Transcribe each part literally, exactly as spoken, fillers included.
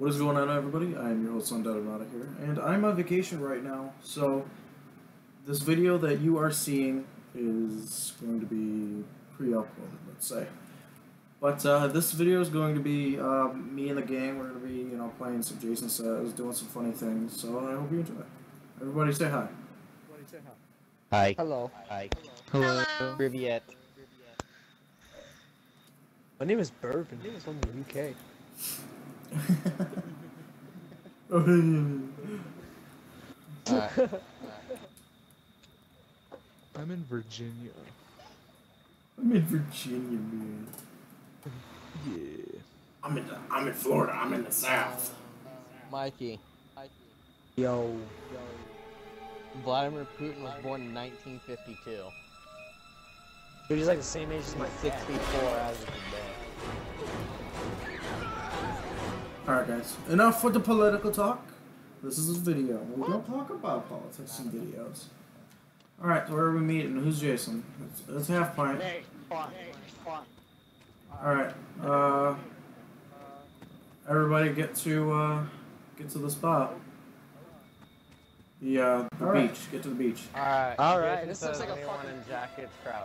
What is going on, everybody? I am your host, Sundeadamata here, and I'm on vacation right now, so this video that you are seeing is going to be pre-uploaded, let's say. But uh, this video is going to be uh, me and the gang. We're going to be, you know, playing some Jason Says, doing some funny things, so I hope you enjoy. Everybody say hi. Everybody say hi. Hi. Hello. Hi. Hello. Riviet. My name is Bourbon. I'm from the U K. Uh, I'm in Virginia. I'm in Virginia, man. Yeah. I'm in the, I'm in Florida. I'm in the South. Mikey. Yo. Vladimir Putin was born in nineteen fifty-two. Dude, he's like the same age as my dad. sixty-four as of today. Alright, guys. Enough with the political talk. This is a video. We don't talk about politics in videos. Alright, so where are we meeting? Who's Jason? It's, it's half pint. Alright, uh... everybody get to, uh... get to the spot. The, uh, the All right. beach. Get to the beach. Alright. Alright, Jason this says looks like a anyone fucking- in jackets crouch.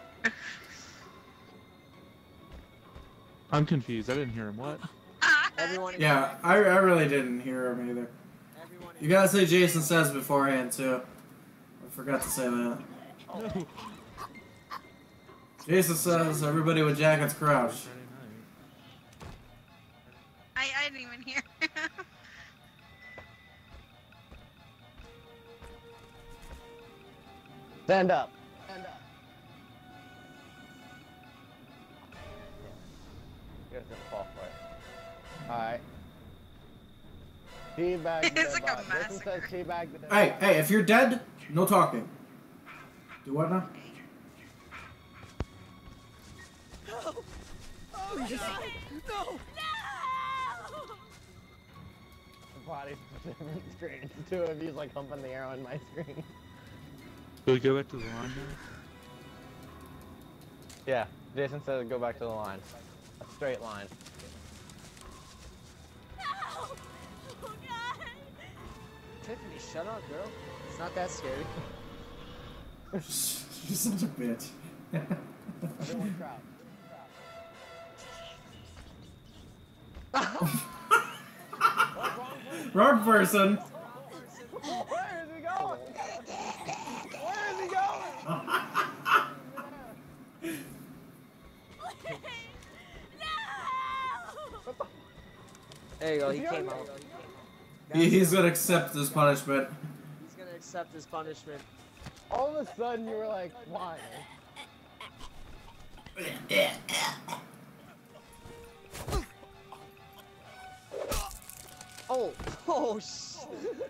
I'm confused. I didn't hear him. What? Everyone. Yeah, I, I really didn't hear him either. Everyone. You gotta say Jason Says beforehand, too. I forgot to say that. Jason Says, everybody with jackets crouch. Friday night. I, I didn't even hear. Stand up. Stand up. You guys gonna fall for it. Alright. Teabag the It's dead like a body. Jason says massacre. teabag the dead Hey, body. hey, if you're dead, no talking. Do what now? Oh god! No! No! The body's a different screen. Two of you's like humping the air on my screen. Do we go back to the line now? Yeah, Jason says go back to the line. A straight line. No! Oh god! Tiffany, shut up, girl. It's not that scary. She's such a bitch. Everyone crouch. Wrong person. Where is he going? Where is he going? No! There you go, he Is he came okay? out. He- He's gonna accept this punishment. He's gonna accept his punishment. All of a sudden you were like, why? Oh! Oh, shit!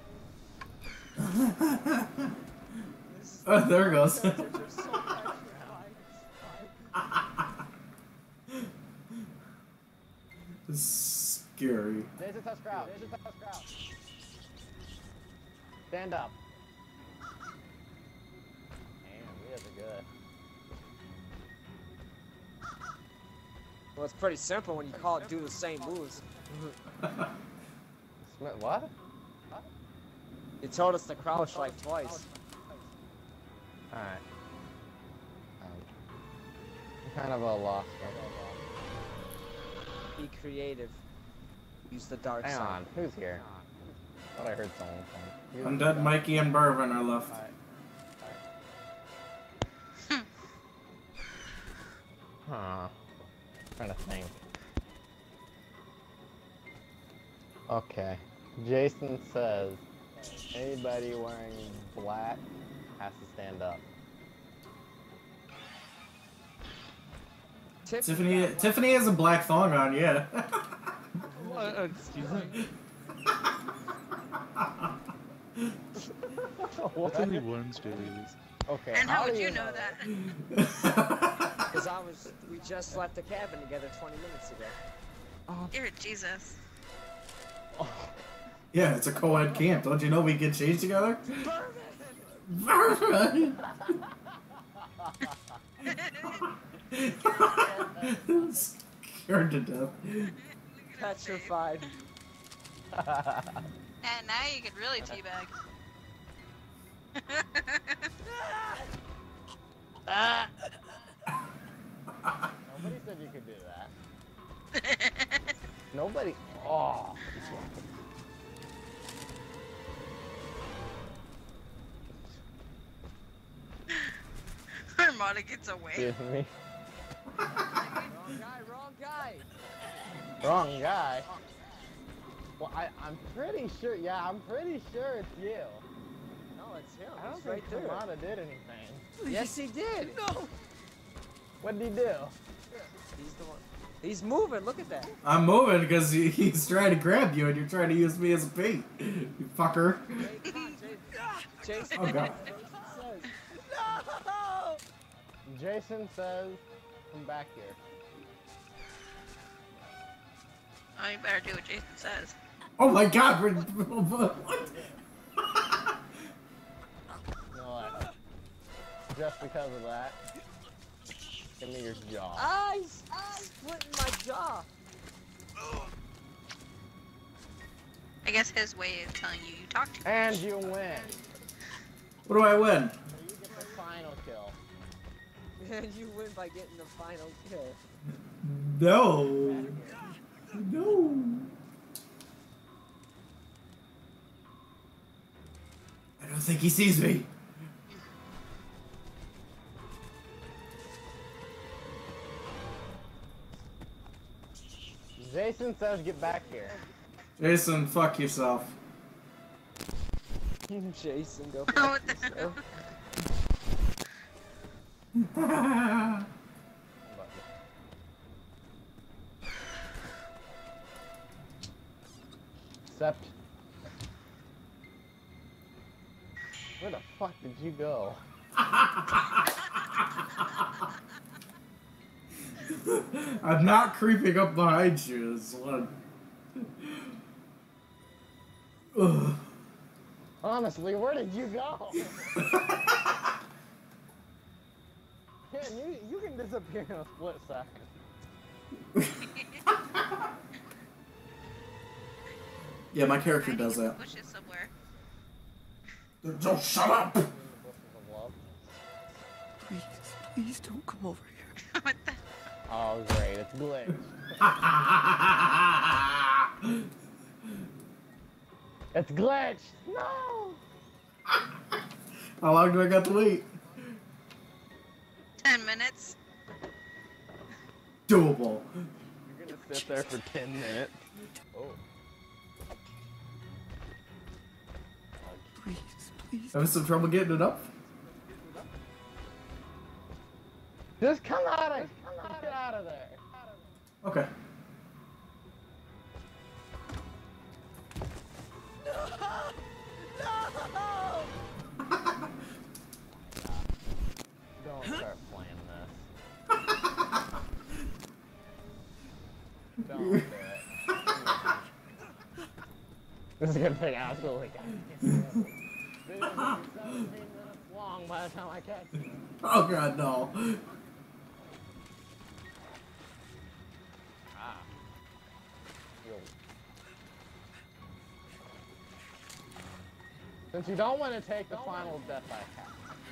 Oh, there it goes. Scary. Jason says crouch. Jason says crouch. Stand up. Damn, you guys are good. Well, it's pretty simple when you call it do the same moves. Smith, what? You told us to crouch like twice. Alright. Um, I'm kind of a lost one. Be creative. Use the dark Hang side. on, who's here? Thought I heard someone come. I'm dead. Mikey and Bourbon are left. Huh. Trying to think. Okay. Jason says anybody wearing black has to stand up. Tiffany, Tiffany has a black thong on, yeah. Uh, excuse me. What? It's only Wednesdays. Okay. And how do would you know that? Because I was, we just left the cabin together twenty minutes ago. Oh, You're Jesus. Yeah, it's a co-ed camp. Don't you know we get changed together? Bourbon! Scared to death. Petrified. And now you could really teabag. Ah! Nobody said you could do that. Nobody. Oh. Armada gets away. Excuse me. Wrong guy, wrong guy. Wrong guy. Well, I, I'm pretty sure. Yeah, I'm pretty sure it's you. No, it's him. I don't He's think right there. Kamada did anything. Yes, he did. No. What did he do? He's the one. He's moving. Look at that. I'm moving because he, he's trying to grab you and you're trying to use me as a bait. You fucker. Hey, come on, Jason. Jason. Oh, God. Jason says. No! Jason says, "Come back here." Oh, you better do what Jason says. Oh my God. We're, what? You know what? Just because of that, give me your jaw. Ah, he's, he's splitting my jaw. I guess his way of telling you you talk to. And you win. What do I win? So you get the final kill. And you win by getting the final kill. No. No. I don't think he sees me. Jason says, "Get back here." Jason, fuck yourself. Jason, go Oh, fuck what the hell? Ah. Except, where the fuck did you go? I'm not creeping up behind you. Is what. Ugh. Honestly, where did you go? Man, you you can disappear in a split second. Yeah, my character Hiding does in the that. bushes somewhere. Don't shut up! Bushes of love. Please, please don't come over here. What the? Oh great, it's glitch. It's glitch. No. How long do I got to wait? Ten minutes. Doable. You're gonna sit there for ten minutes. Oh. Please, please. Having some trouble getting it up? Just come out of get out of there. Okay. Don't start playing this. Don't do it. This is gonna take absolutely goddamn forever. This is gonna be seventeen minutes long by the time I catch you. Oh God, no. Ah. Yo. Since you don't want to take the final death I have.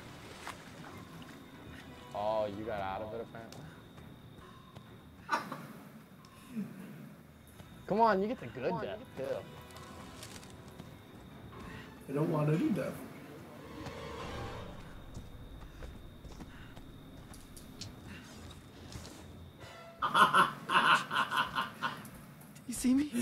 Oh, you got out of it apparently. Come on, you get the good death too. I don't want any death. You see me?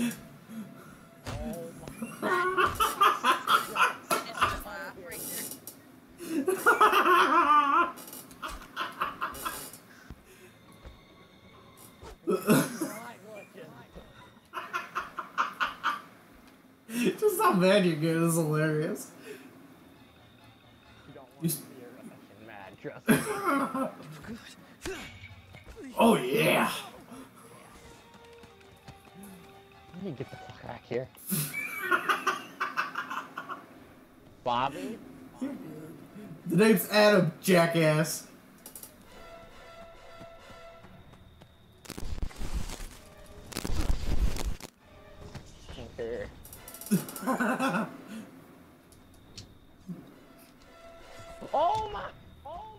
Just how mad you get is hilarious. You don't want You to s- be Russian mad, trust me. Oh yeah. You need to get the fuck back here. Bobby? The name's Adam, jackass. Here. Oh my! Oh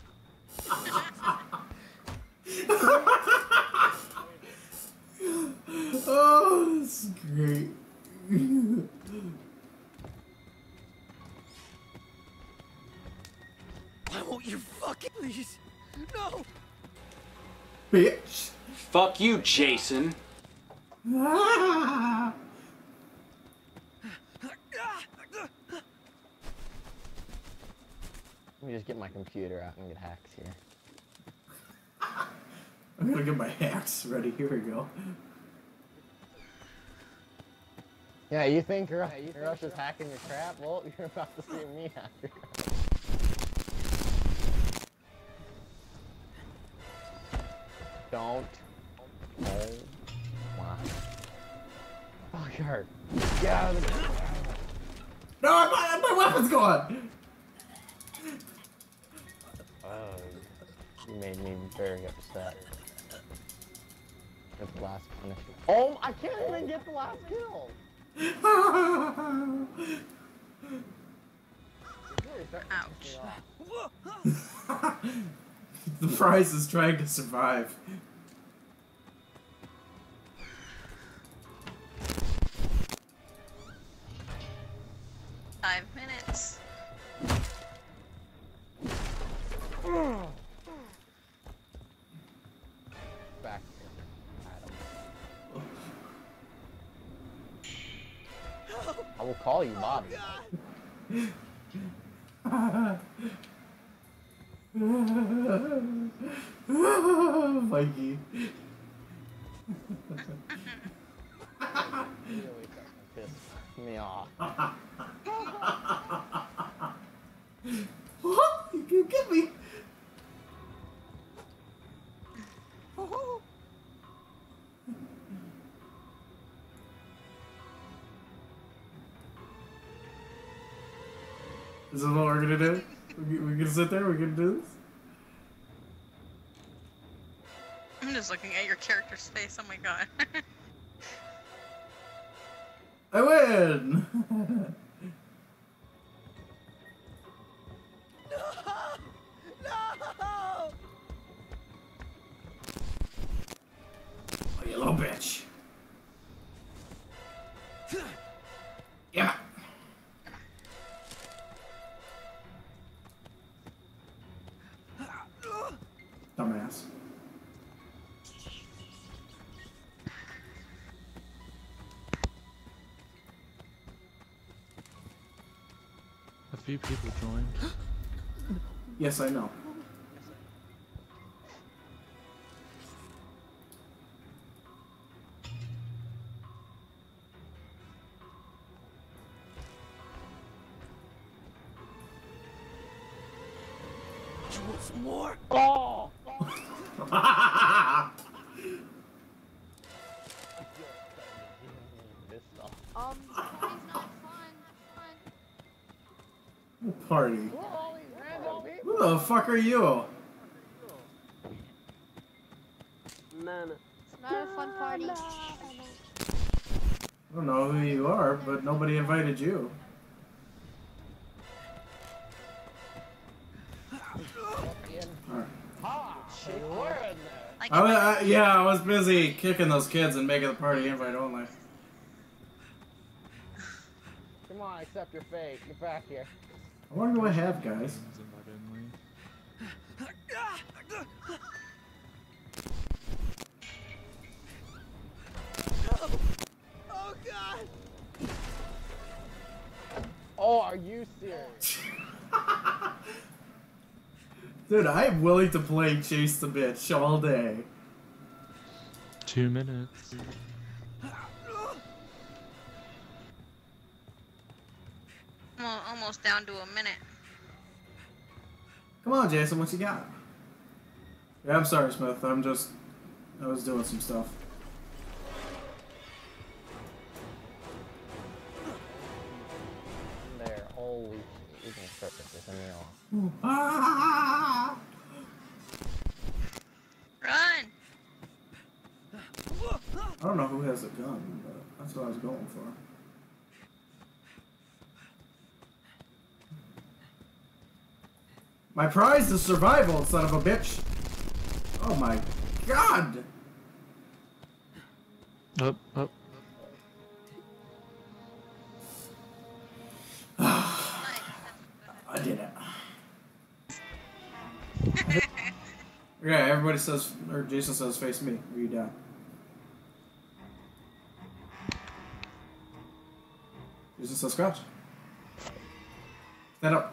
my! Oh, this is great. Why won't you fucking please? No! Bitch. Fuck you, Jason. Ah. Let me just get my computer out and get hacked here. I'm gonna get my hacks ready. Here we go. Yeah, you think Rush yeah, is hacking your crap? Well, you're about to see me hack your crap. Don't. Oh my. Fuck her. Get out of the. No, my, my weapon's gone! Oh, you made me very upset. Get the last punishment. Oh, I can't even get the last kill! Ouch. The prize is trying to survive. Five minutes. Back here, Adam. I will call you Bobby. Mikey. Really fucking pissed me off. What? You can get me. Is this what we're gonna do? We're we gonna sit there? We're gonna do this? I'm just looking at your character's face. Oh my god. I win! No! Oh, you little bitch. Yeah. Dumbass. A few people joined. Yes, I know. You want some more? Oh! This stuff. Um, party's not fun. Fun. Party. Who are all these random people? Who the fuck are you? It's not a fun party. I don't know who you are, but nobody invited you. Like, I was, I, yeah, I was busy kicking those kids and making the party invite only. Come on, accept your fate. Get back here. I wonder what I have, guys. Invite only. Oh god! Oh, are you serious? Dude, I'm willing to play Chase the Bitch all day. Two minutes. well, almost down to a minute. Come on, Jason, what you got? Yeah, I'm sorry, Smith. I'm just... I was doing some stuff. There, holy shit. You can start this in me off. Ah! Run! I don't know who has a gun, but that's what I was going for. My prize is survival, son of a bitch. Oh my god. Up, up. I did it. Yeah, everybody says, or Jason says, face me, or you die. Jason says, crouch. Stand up.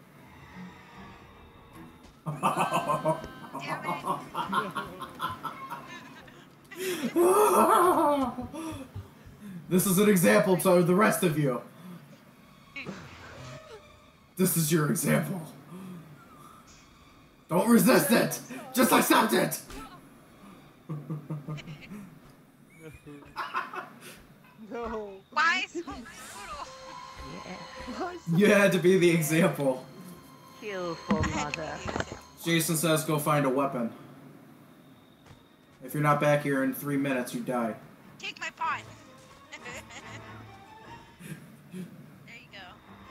This is an example to the rest of you. This is your example. Don't resist it! Just accept it! No. Why so brutal? You had to be the example. Beautiful mother. Jason says go find a weapon. If you're not back here in three minutes, you die. Take my pot. There you go.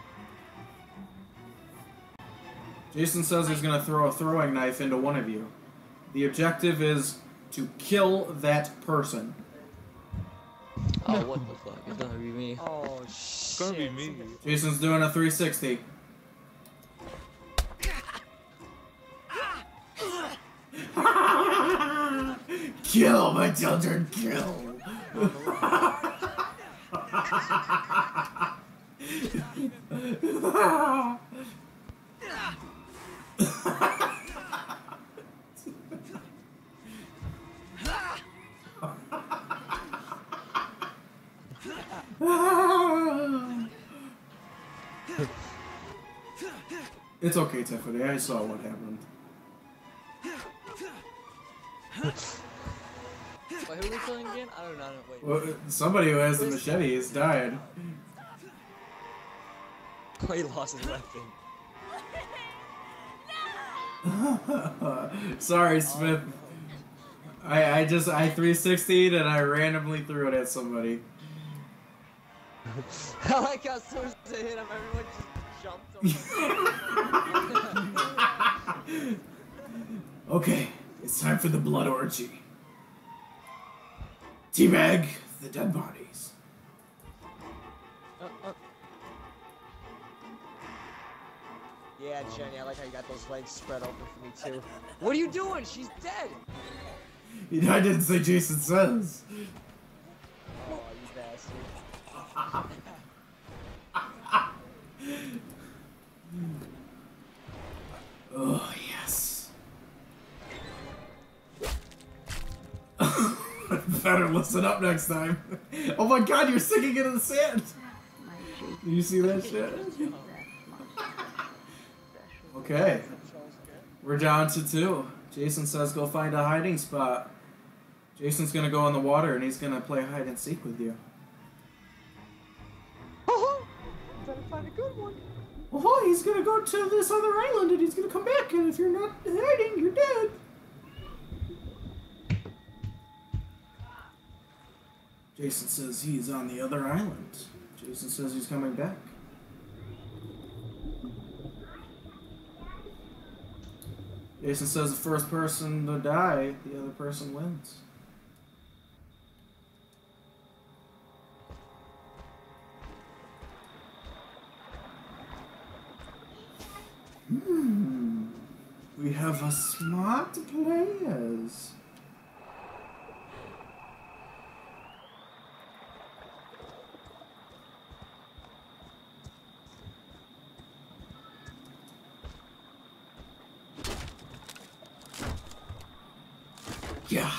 Jason says he's gonna throw a throwing knife into one of you. The objective is to kill that person. Oh, what the fuck? It's gonna be me. Oh shit. It's gonna be me. Jason's doing a three sixty. Kill my children, kill! It's okay, Tiffany. I saw what happened. Wait, who are we killing again? I don't know. Wait. Well, somebody who has the machete has died. Oh, he lost his weapon. Sorry, Smith. I I just I three sixty'd and I randomly threw it at somebody. I like how as soon as I hit him, everyone just jumped over. Okay, it's time for the blood orgy. Teabag the dead bodies. Uh, uh. Yeah, Jenny, I like how you got those legs spread open for me too. What are you doing? She's dead. I didn't say Jason says. Oh, you bastard. Oh, yes. Better listen up next time. Oh my god, you're sinking into the sand. Do you see that shit? Okay. We're down to two. Jason says go find a hiding spot. Jason's gonna go in the water and he's gonna play hide and seek with you. Trying to find a good one. Oh, he's gonna go to this other island and he's gonna come back, and if you're not hiding, you're dead. Jason says he's on the other island. Jason says he's coming back. Jason says the first person to die, the other person wins. Hmm. We have a smart players. Yeah.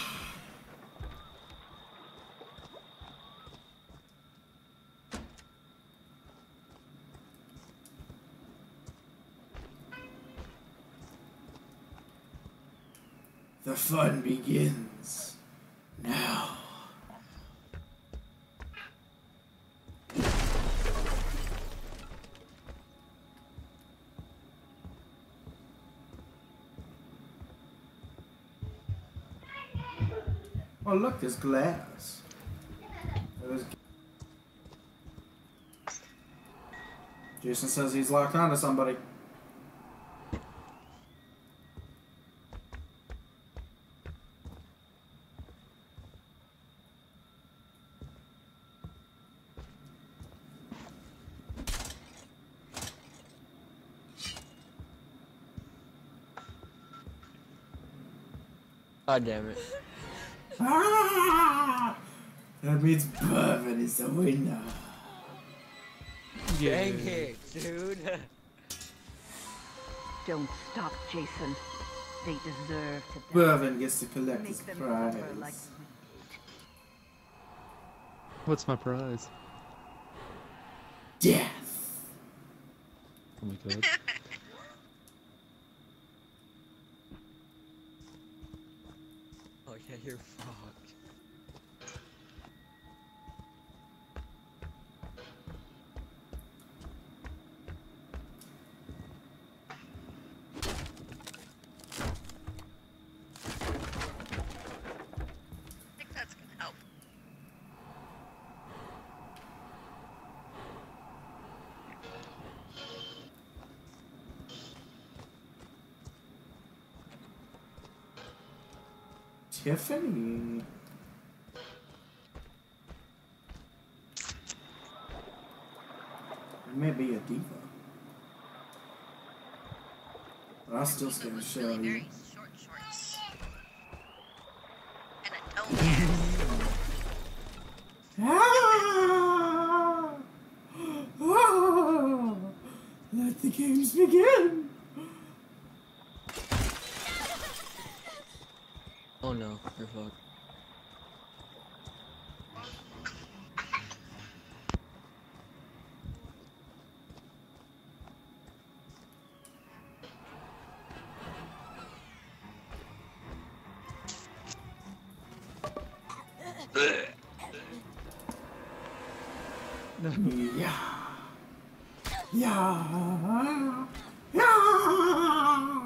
The fun begins now. Oh look, there's glass. There's... Jason says he's locked onto somebody. God damn it. Ah! That means Buffin is the winner. Dang it, dude. Don't stop, Jason. They deserve to die. Buffin gets to collect his Make them prize. suffer like What's my prize? Death. Oh my god. Oh yeah, you're fucked. I think that's gonna help. Tiffany. You may be a diva. But I'll still scare the shit out of you. Very short shorts. And a toe pants. Ah! Ah! Let the games begin! Oh no, you're fucked. Yeah. Yeah. Yeah.